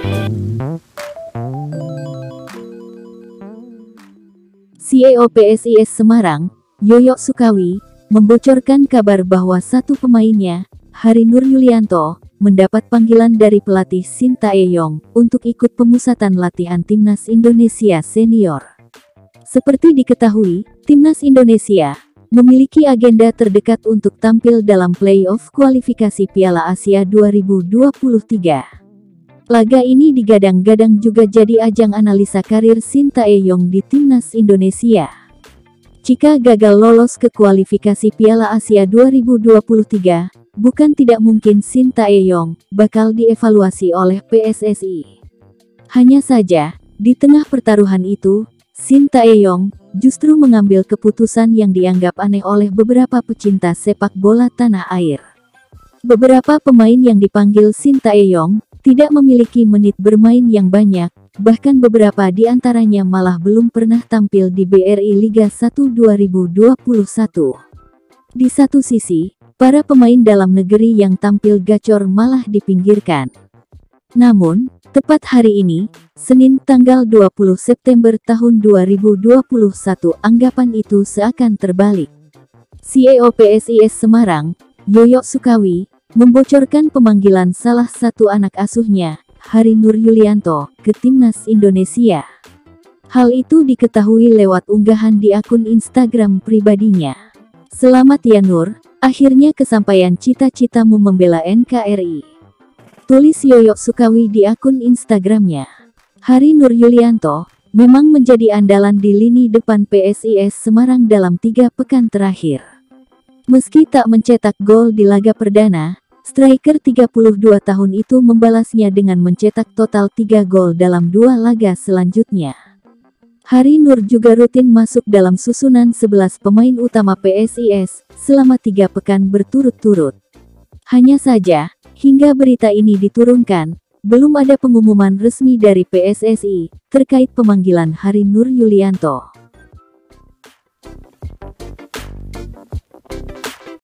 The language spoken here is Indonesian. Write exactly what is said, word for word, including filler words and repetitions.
C E O P S I S Semarang, Yoyo Sukawi, membocorkan kabar bahwa satu pemainnya, Hari Nur Yulianto, mendapat panggilan dari pelatih Shin Tae-yong untuk ikut pemusatan latihan Timnas Indonesia Senior. Seperti diketahui, Timnas Indonesia memiliki agenda terdekat untuk tampil dalam playoff kualifikasi Piala Asia dua ribu dua puluh tiga. Laga ini digadang-gadang juga jadi ajang analisa karir Shin Tae-yong di Timnas Indonesia. Jika gagal lolos ke kualifikasi Piala Asia dua ribu dua puluh tiga, bukan tidak mungkin Shin Tae-yong bakal dievaluasi oleh P S S I. Hanya saja, di tengah pertaruhan itu, Shin Tae-yong justru mengambil keputusan yang dianggap aneh oleh beberapa pecinta sepak bola tanah air. Beberapa pemain yang dipanggil Shin Tae-yong tidak memiliki menit bermain yang banyak, bahkan beberapa di antaranya malah belum pernah tampil di B R I Liga satu dua ribu dua puluh satu. Di satu sisi, para pemain dalam negeri yang tampil gacor malah dipinggirkan. Namun, tepat hari ini, Senin tanggal dua puluh September tahun dua ribu dua puluh satu, anggapan itu seakan terbalik. C E O P S I S Semarang, Yoyo Sukawi, membocorkan pemanggilan salah satu anak asuhnya, Hari Nur Yulianto, ke Timnas Indonesia. Hal itu diketahui lewat unggahan di akun Instagram pribadinya. "Selamat ya Nur, akhirnya kesampaian cita-citamu membela N K R I," tulis Yoyo Sukawi di akun Instagramnya. Hari Nur Yulianto memang menjadi andalan di lini depan P S I S Semarang dalam tiga pekan terakhir. Meski tak mencetak gol di laga perdana, striker tiga puluh dua tahun itu membalasnya dengan mencetak total tiga gol dalam dua laga selanjutnya. Hari Nur juga rutin masuk dalam susunan sebelas pemain utama P S I S selama tiga pekan berturut-turut. Hanya saja, hingga berita ini diturunkan, belum ada pengumuman resmi dari P S S I terkait pemanggilan Hari Nur Yulianto.